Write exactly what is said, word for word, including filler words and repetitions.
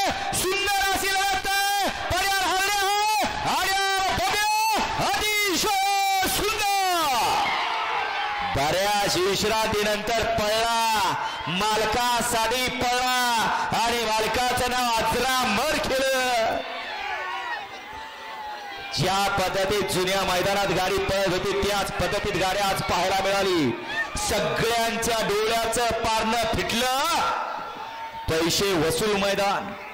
सुंदर अशी लढत पर्यार हरणे आणि भव्य अतिशय सुंदर बऱ्याच विश्रांतीनंतर पळला मालकासाठी पळला आणि मालकाचं नाव अजरामर केलं. ज्या पद्धतीत जुन्या मैदानात गाडी पळत होती त्याच पद्धतीत गाडी आज पाहायला मिळाली. सगळ्यांच्या डोळ्याचं पारणं फिटलं. पैसे वसूल मैदान.